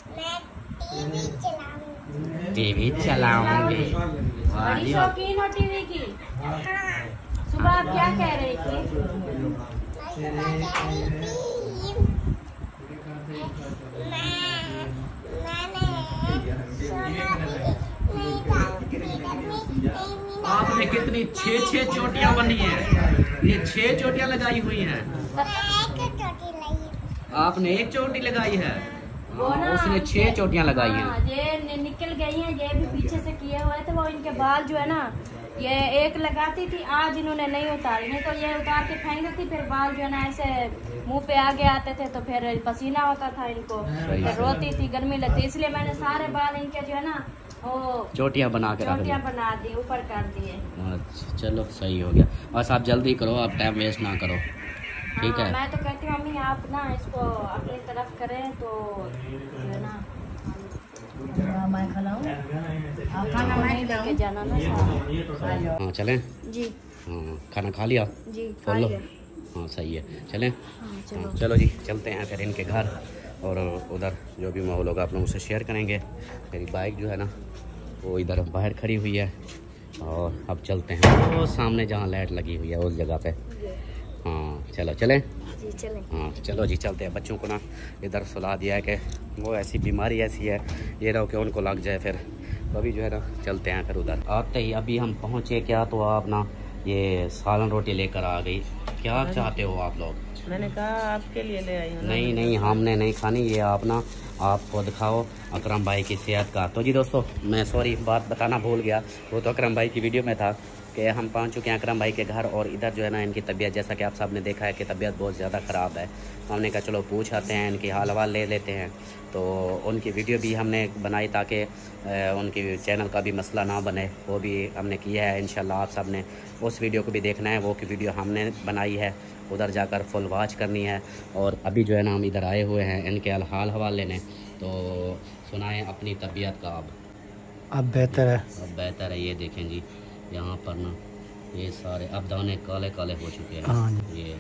टीवी चलाऊंगी। बड़ी शौकीन हो टीवी की? सुबह आप क्या कह रही थी? आपने कितनी 6 चोटियां बनी हैं। ये 6 चोटियां लगाई हुई हैं। आपने 1 चोटी लगाई है। वो ना उसने 6 चोटियां लगाई हैं। हाँ, ये निकल गई हैं। ये भी पीछे से किए हुए थे। वो इनके बाल जो है ना, ये एक लगाती थी, आज इन्होंने नहीं उतारी, नहीं तो ये उतार के फेंक देती, फिर बाल जो है ना ऐसे मुंह पे आगे आते थे तो फिर पसीना होता था इनको, फिर रोती थी, गर्मी लगती, इसलिए मैंने सारे बाल इनके जो है ना वो चोटियाँ बना के बना दी, ऊपर कर दिए। अच्छा चलो सही हो गया, बस आप जल्दी करो, आप टाइम वेस्ट ना करो, ठीक है। मैं तो कहती हूँ मम्मी आप ना इसको अपनी तरफ करें तो जो है ना मैं खिलाऊं, खाना नहीं लेके जाना ना साथ। हाँ चलें जी। हाँ खाना खा लिया जी खा लो। हाँ सही है चलें। हाँ चलो जी चलते हैं फिर इनके घर, और उधर जो भी माहौल होगा आप लोगों से शेयर करेंगे। मेरी बाइक जो है ना वो इधर बाहर खड़ी हुई है, और अब चलते हैं वो सामने जहाँ लाइट लगी हुई है उस जगह पे। हाँ चलो चलें। जी चलें। हाँ चलो जी चलते हैं। बच्चों को ना इधर सुला दिया है कि वो ऐसी बीमारी ऐसी है ये रहो कि उनको लग जाए, फिर तो अभी जो है ना चलते हैं फिर उधर। आते ही अभी हम पहुँचे क्या तो आप ना ये सालन रोटी लेकर आ गई। क्या चाहते हो आप लोग? मैंने कहा आपके लिए ले आई हूँ। नहीं नहीं हमने नहीं खानी, ये आप ना आप खुद खाओ अकरम भाई की सेहत का। तो जी दोस्तों मैं सॉरी बात बताना भूल गया, वो तो अकरम भाई की वीडियो में था कि हम पहुंच चुके हैं अकरम भाई के घर, और इधर जो है ना इनकी तबीयत जैसा कि आप सब ने देखा है कि तबीयत बहुत ज़्यादा ख़राब है। हमने कहा चलो पूछ आते हैं, इनकी हाल हवाल ले लेते हैं। तो उनकी वीडियो भी हमने बनाई ताकि उनकी चैनल का भी मसला ना बने, वो भी हमने किया है। इंशाल्लाह आप सब ने उस वीडियो को भी देखना है, वो की वीडियो हमने बनाई है, उधर जाकर फुल वॉच करनी है। और अभी जो है ना हम इधर आए हुए हैं इनके हाल हवाल लेने, तो सुनाएं अपनी तबीयत का। अब बेहतर है, अब बेहतर है। ये देखें जी यहाँ पर ना ये सारे अब दाने काले काले हो चुके हैं। हाँ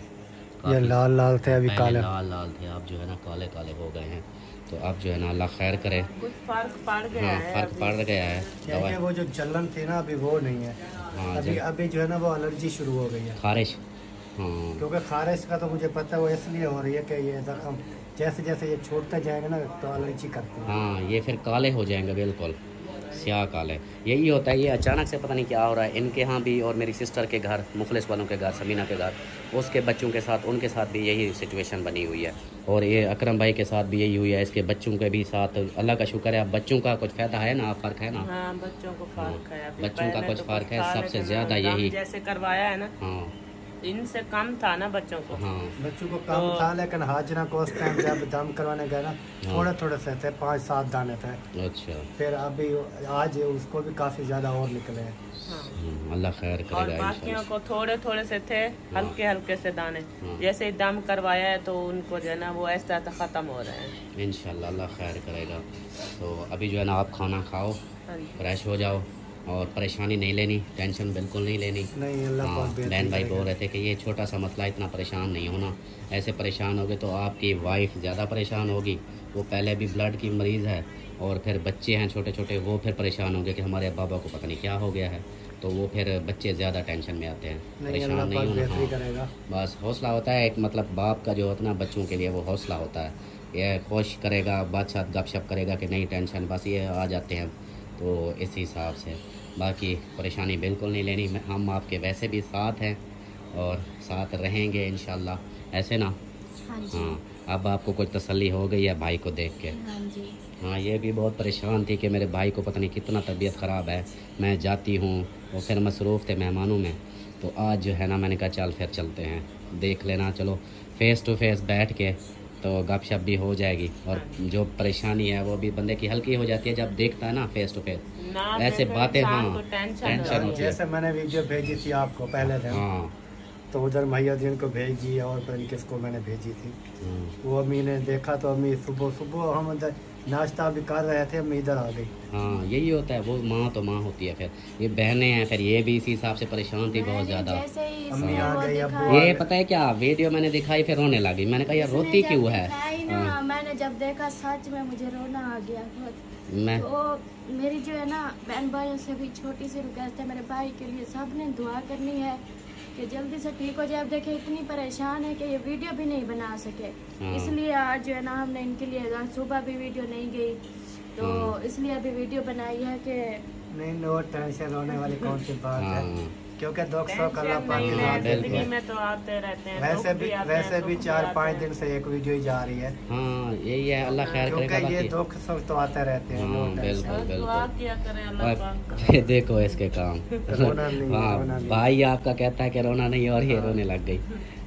ये लाल लाल थे, अभी काले लाल लाल थे, अब जो है ना काले काले हो गए हैं। तो अब जो है ना अल्लाह खैर करे, कुछ फर्क पड़ गया हाँ है। फर्क पड़ गया है। क्योंकि वो जो जलन थी ना अभी वो नहीं है। हाँ अभी जो है ना वो एलर्जी शुरू हो गई है, खारिश। हाँ क्योंकि खारिश का तो मुझे पता है वो इसलिए हो रही है कि ये जख्म जैसे जैसे ये छोड़ते जाएंगे ना तो एलर्जी करते हैं। हाँ ये फिर काले हो जाएंगे, बिल्कुल स्याह काले। यही होता है, ये अचानक से पता नहीं क्या हो रहा है इनके यहाँ भी, और मेरी सिस्टर के घर, मुखलिस वालों के घर, समीना के घर, उसके बच्चों के साथ, उनके साथ भी यही सिचुएशन बनी हुई है। और ये अकरम भाई के साथ भी यही हुई है, इसके बच्चों के भी साथ। अल्लाह का शुक्र है, अब बच्चों का कुछ फ़ायदा है ना, फ़र्क है ना। हाँ बच्चों को फर्क है, अभी बच्चों का पहले कुछ तो फ़र्क है, था, सबसे लेकिन ज़्यादा दम यही। जैसे करवाया है ना हाँ इनसे कम था ना बच्चों को। हाँ बच्चों को कम था, लेकिन हाजना को उस टाइम जब दम करवाने गए ना थोड़े थोड़े से थे, 5-7 दाने थे। अच्छा फिर अभी आज उसको भी काफ़ी ज़्यादा और निकले हैं। अल्लाह खैर और करेगा बाकियों को थोड़े थोड़े से थे, हल्के हल्के से दाने। जैसे ही दम करवाया है तो उनको जो है ना वो ऐसा खत्म हो रहे हैं। इंशाल्लाह अल्लाह खैर करेगा। तो अभी जो है ना आप खाना खाओ, हाँ जी। फ्रेश हो जाओ, और परेशानी नहीं लेनी, टेंशन बिल्कुल नहीं लेनी। नहीं अल्लाह हाँ बहुत बेहतरीन बहन भाई बोल करेगा। रहे थे कि ये छोटा सा मसला, इतना परेशान नहीं होना। ऐसे परेशान होगे तो आपकी वाइफ ज़्यादा परेशान होगी, वो पहले भी ब्लड की मरीज़ है, और फिर बच्चे हैं छोटे छोटे, वो फिर परेशान होंगे कि हमारे बाबा को पता नहीं क्या हो गया है, तो वो फिर बच्चे ज़्यादा टेंशन में आते हैं। नहीं परेशान अल्लाह नहीं बहुत होना। बेहतरी हाँ करेगा। बस हौसला होता है एक, मतलब बाप का जो होता है ना बच्चों के लिए वो हौसला होता है। ये खुश करेगा, बात साथ गपशप करेगा कि नहीं टेंशन, बस ये आ जाते हैं। तो इस हिसाब से बाकी परेशानी बिल्कुल नहीं लेनी। हम आपके वैसे भी साथ हैं और साथ रहेंगे इंशाल्लाह, ऐसे ना। हाँ अब आपको कुछ तसल्ली हो गई है भाई को देख के? हाँ ये भी बहुत परेशान थी कि मेरे भाई को पता नहीं कितना तबीयत ख़राब है, मैं जाती हूँ, वो फिर मसरूफ़ थे मेहमानों में। तो आज जो है ना मैंने कहा चल फिर चलते हैं, देख लेना, चलो फेस टू फेस बैठ के तो गपशप भी हो जाएगी, और जो परेशानी है वो भी बंदे की हल्की हो जाती है जब देखता है ना फेस टू फेस ऐसे बातें। हाँ टेंशन होती है। जैसे मैंने वीडियो भेजी थी आपको पहले दिन, हाँ तो उधर महिउद्दीन को भेजी और पता नहीं किसको मैंने भेजी थी। वो अम्मी ने देखा तो अम्मी सुबह सुबह हम उधर नाश्ता भी कर रहे थे, अम्मी इधर आ गई। हाँ यही होता है, वो माँ तो माँ होती है, फिर ये बहनें हैं, फिर ये भी इसी हिसाब से परेशान थी बहुत ज़्यादा। अम्मी आ गई, अब्बू ये पता है क्या, वीडियो मैंने दिखाई फिर रोने लगी। मैंने कहा यार रोती क्यों है? ना मैंने जब देखा सच में मुझे रोना आ गया बहुत। मैं तो मेरी जो है ना बहन भाइयों से भी छोटी सी रिक्वेस्ट है, मेरे भाई के लिए सब ने दुआ करनी है कि जल्दी से ठीक हो जाए। अब देखे इतनी परेशान है कि ये वीडियो भी नहीं बना सके, इसलिए आज जो है ना हमने इनके लिए सुबह भी वीडियो नहीं गई, तो इसलिए अभी वीडियो बनाई है कि नहीं नो टेंशन होने वाली कौन सी बात है, हाँ क्योंकि दुख सुख अल्लाह पाक नहीं की है, बात जिंदगी है। में तो आते रहते हैं, वैसे दुख भी आते हैं, सुख भी 4-5 आते हैं। दिन से एक वीडियो ही जा रही है, हाँ यही है, अल्लाह खैर करेगा क्योंकि ये बाकी। दुख सुख तो आते रहते हैं। नो हाँ टेंशन। बिल्कुल दुआ बिल्कुल। किया करें अल्लाह पाक। और देखो इसके काम। रोना नहीं, रोना हाँ नहीं। भाई आपका कहता है कि रोना नहीं, और ये रोने लग गई।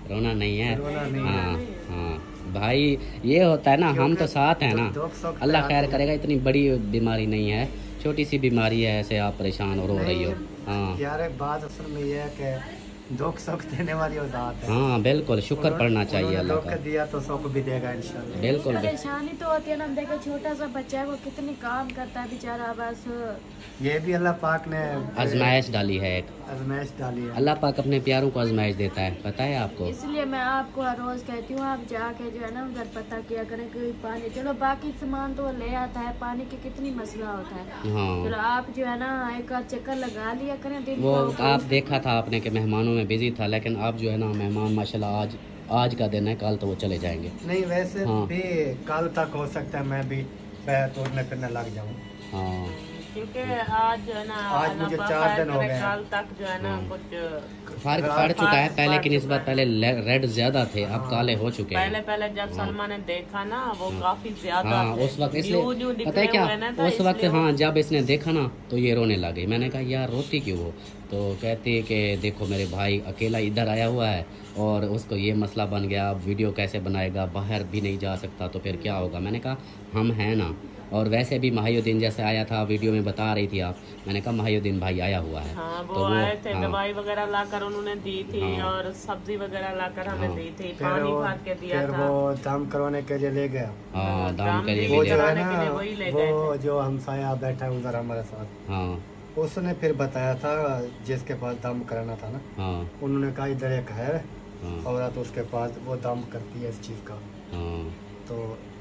रोना नहीं है। रोना नहीं हाँ हाँ भाई, ये होता है ना, हम तो साथ हैं ना। अल्लाह खैर करेगा, इतनी बड़ी बीमारी नहीं है, छोटी सी बीमारी है, ऐसे आप परेशान हो रो रही हो। हाँ यार एक बात असल में ये है कि दुख सुख देने वाली औलाद है। हाँ बिल्कुल, शुक्र पढ़ना चाहिए अल्लाह दुख का। दिया तो सुख भी देगा इंशाल्लाह। बिल्कुल परेशानी तो होती है ना, देखो छोटा सा बच्चा है, वो कितनी काम करता है बेचारा, बस ये भी अल्लाह पाक ने आजमाइश डाली है एक, आजमाइश डाली है। अल्लाह पाक अपने प्यारों को आजमाइश देता है, पता है आपको। इसलिए मैं आपको हर रोज कहती हूँ, आप जाके जो है ना उधर पता किया करें कि पानी, चलो बाकी सामान तो ले आता है, पानी की कितनी मसला होता है। हाँ चलो आप जो है ना एक आध चक्कर लगा लिया करें दिन वो को। आप देखा था आपने कि मेहमानों में बिजी था, लेकिन आप जो है ना मेहमान माशाल्लाह आज का दिन है, कल तो वो चले जाएंगे। नहीं वैसे हाँ। भी कल तक हो सकता है मैं भी पैर तोड़ने फिरने लग जाऊँ। हाँ क्योंकि आज जो है ना आज मुझे 4 दिन हो गए हैं। कल तक जो है ना कुछ फर्क पड़ चुका है, पहले की निस्बत पहले रेड ज्यादा थे, अब काले हो चुके हैं। पहले पहले जब सलमा ने देखा ना वो काफी ज्यादा हाँ थे। उस वक्त न्यू इसलिए पता है क्या, निकले हुए ना, तो उस वक्त इसलिए वो- हाँ जब इसने देखा ना तो ये रोने लगी। मैंने कहा यार रोती क्यों हो, तो कहती है कि देखो मेरे भाई अकेला इधर आया हुआ है और उसको ये मसला बन गया, अब वीडियो कैसे बनाएगा, बाहर भी नहीं जा सकता, तो फिर क्या होगा। मैंने कहा हम हैं ना, और वैसे भी महायुद्दीन जैसे आया था, वीडियो में बता रही थी आप, मैंने कहा महायुद्दीन भाई आया हुआ है। हाँ वो तो आए थे, हाँ, दवाई वगैरह लाकर उन्होंने दी थी हाँ। और सब्जी वगैरह लाकर हमें हाँ। दी थी, फिर पानी वो भर के दिया फिर था। वो दम करवाने के लिए ले गया। हाँ दाम के लिए वो वो भी जो ले- है कराने के लिए वही ले गए ना वो जो हमसाया बैठा है उधर हमारे साथ, हाँ उसने फिर बताया था जिसके पास दम कराना था ना, हाँ उन्होंने कहा इधर एक है हाँ औरत, उसके पास वो दम करती है इस चीज़ का। हाँ तो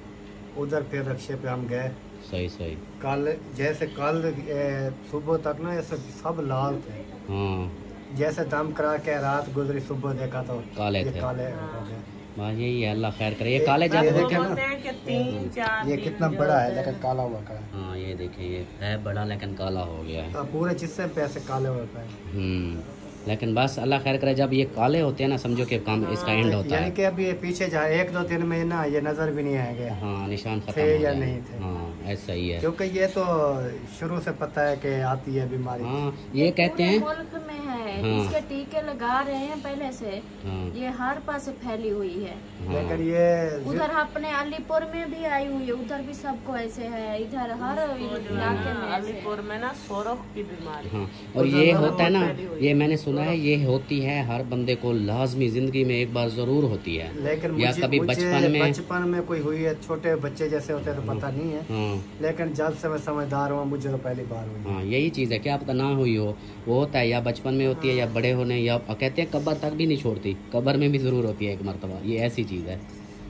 उधर फिर रक्शे पे हम गए। सही सही। कल जैसे कल सुबह तक ना ये सब लाल थे, हाँ जैसे दम करा के रात गुजरी सुबह देखा तो काले ये थे। काले हो गए। बस यही है, अल्लाह खैर करे। ये काले ये जब वो देखे ना, बोलते हैं कि 3-4 ये दिन कितना जो बड़ा है होते हैं। लेकिन काला हुआ का है। हाँ ये देखें, ये है बड़ा लेकिन काला हो गया है। पूरे जिससे पैसे काले हुए पे लेकिन बस अल्लाह खैर करे, जब ये काले होते हैं ना समझो कि काम इसका एंड होता यानी है। कि अभी ये पीछे जाए 1-2 दिन में ना ये नजर भी नहीं आएंगे, हाँ निशान खत्म थे हो या जाए। नहीं थे। हाँ ऐसा ही है। क्योंकि ये तो शुरू से पता है कि आती है बीमारी। हाँ ये कहते हैं। मुल्क में है, हाँ। इसके टीके लगा रहे हैं पहले से, हाँ ये हर पास फैली हुई है। हाँ लेकिन ये उधर अपने अलीपुर में भी आई हुई है, उधर भी सबको ऐसे है, इधर हर इलाके में ऐसे है। अलीपुर में ना सोरख की बीमारी। हाँ और ये होता है ना, ये मैंने सुना है ये होती है हर बंदे को लाजमी जिंदगी में एक बार जरूर होती है। लेकिन या कभी बचपन में कोई हुई है, छोटे बच्चे जैसे होते हैं तो पता नहीं है, हाँ लेकिन जब से मैं समझदार हुआ मुझे तो पहली बार हुई है। हाँ यही चीज़ है, क्या पता ना हुई हो, वो होता है या बचपन में होती है या बड़े होने, या कहते हैं कब्र तक भी नहीं छोड़ती, कब्र में भी ज़रूर होती है एक मरतबा, ये ऐसी चीज़ है।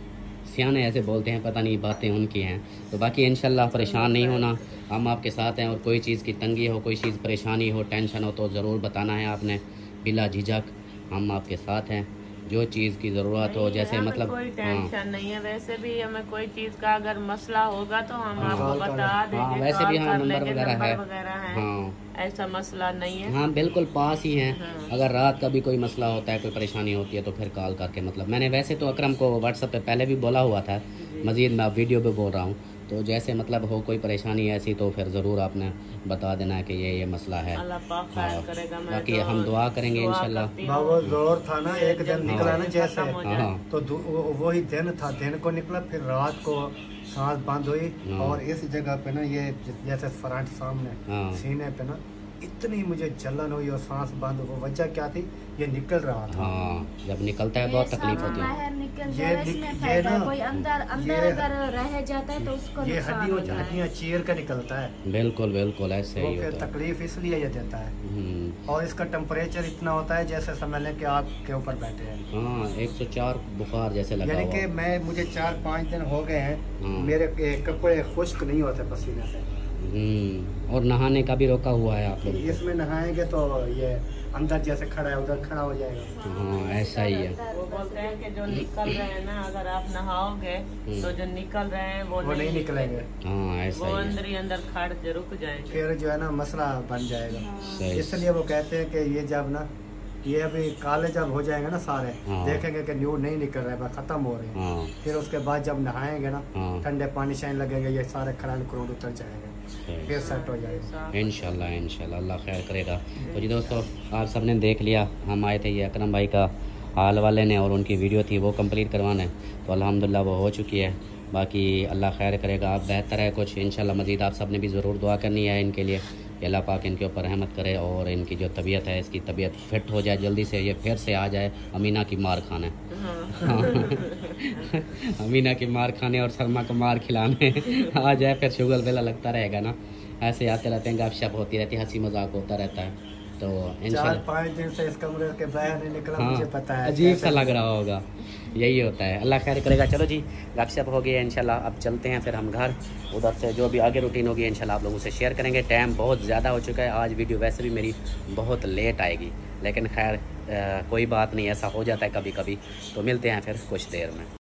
सियाने ऐसे बोलते हैं, पता नहीं बातें उनकी हैं। तो बाकी इंशाल्लाह परेशान नहीं होना, हम आपके साथ हैं, और कोई चीज़ की तंगी हो, कोई चीज़ परेशानी हो, टेंशन हो तो ज़रूर बताना है आपने, बिला झिझक हम आपके साथ हैं। जो चीज़ की ज़रूरत हो, जैसे हमें मतलब कोई हाँ टेंशन नहीं है, वैसे भी हमें कोई चीज का अगर मसला होगा तो हम हाँ, आपको बता देंगे, हाँ, वैसे भी कॉल हाँ कर नंबर लेंगे, वगैरह है। नंबर वगैरह है, हाँ ऐसा मसला नहीं है। हाँ बिल्कुल पास ही हैं। हाँ। अगर रात का भी कोई मसला होता है, कोई परेशानी होती है तो फिर कॉल करके, मतलब मैंने वैसे तो अकरम को व्हाट्सएप पे पहले भी बोला हुआ था, मज़ीद मैं वीडियो पे बोल रहा हूँ, तो जैसे मतलब हो कोई परेशानी ऐसी तो फिर ज़रूर आपने बता देना है कि ये मसला है। अल्लाह पाक खैर करेगा। मैं बाकी तो हम दुआ करेंगे दुआ इंशाल्लाह। करती हूँ। बाबा जोर था ना, एक दिन निकला ना जैसे, खत्म हो जाए। हाँ तो वही दिन था, दिन को निकला, फिर रात को सांस बंद हुई, हाँ। और इस जगह पे ना ये जैसे फ्रंट सामने हाँ। सीने पे ना इतनी मुझे जलन हुई और सांस बंद, वो वजह क्या थी, ये निकल रहा था। हाँ जब निकलता है बहुत ये तकलीफ सब होती है। बाहर निकल ये जाए, निक- इसमें ये फायदा है। ना- कोई अंदर ये- अगर रह जाता है तो उसको ये नुकसान होता है। हड्डियाँ चीर कर निकलता है, बिल्कुल बिल्कुल ऐसे वो ही फिर होता है। तकलीफ इसलिए ये देता है। और इसका टेम्परेचर इतना होता है जैसे समझ लें कि आप के ऊपर बैठे हैं। हाँ 104 बुखार जैसे लगा यानी कि हुआ। मुझे 4-5 दिन हो गए हैं, हाँ। मेरे कपड़े खुश्क नहीं होते पसीने से। और नहाने का भी रोका हुआ है आप लोग। इसमें नहाएंगे तो ये अंदर जैसे खड़ा है उधर खड़ा हो जाएगा। हाँ ऐसा ही है। वो बोलते हैं कि जो निकल रहे हैं ना, अगर आप नहाओगे तो जो निकल रहे हैं वो नहीं निकलेंगे, हाँ ऐसा वो ही है। अंदर ही अंदर खड़ के रुक जाएंगे। फिर जो है ना मसला बन जाएगा। सही। इसलिए वो कहते हैं कि ये जब ना ये अभी काले जब हो जाएंगे ना सारे, हाँ। देखेंगे कि न्यू नहीं निकल रहे, बस खत्म हो रहे हैं, हाँ फिर उसके बाद जब नहाएंगे ना हाँ ठंडे पानी शाइन लगेंगे, ये सारे खरान करोड़ उतर जाएंगे, सही। फिर सेट हो जाएगा। इंशाल्लाह इंशाल्लाह अल्लाह खैर करेगा। तो जी दोस्तों आप सबने देख लिया, हम आए थे ये अकरम भाई का हाल वाले ने और उनकी वीडियो थी वो कंप्लीट करवाना है, तो अल्हम्दुलिल्लाह वो हो चुकी है। बाकी अल्लाह खैर करेगा, आप बेहतर है कुछ इंशाल्लाह। मज़ीद आप सब ने भी ज़रूर दुआ करनी है इनके लिए कि अल्लाह पाक इनके ऊपर रहमत करे और इनकी जो तबीयत है इसकी तबीयत फिट हो जाए जल्दी से, ये फिर से आ जाए अमीना की मार खाने। अमीना की मार खाने और सलमा को मार खिलाने आ जाए, फिर शुगल बेला लगता रहेगा ना। ऐसे आते रहते हैं, गपशप होती रहती है, हंसी मजाक होता रहता है। तो इंशाल्लाह 4-5 दिन से इस कमरे के बाहर नहीं निकला, हाँ, मुझे पता है अजीब सा लग रहा होगा, यही होता है। अल्लाह खैर करेगा। चलो जी, गपशप हो गई है इंशाल्लाह। अब चलते हैं फिर हम घर, उधर से जो भी आगे रूटीन होगी इंशाल्लाह आप लोगों से शेयर करेंगे। टाइम बहुत ज़्यादा हो चुका है, आज वीडियो वैसे भी मेरी बहुत लेट आएगी, लेकिन खैर कोई बात नहीं, ऐसा हो जाता है कभी कभी। तो मिलते हैं फिर कुछ देर में।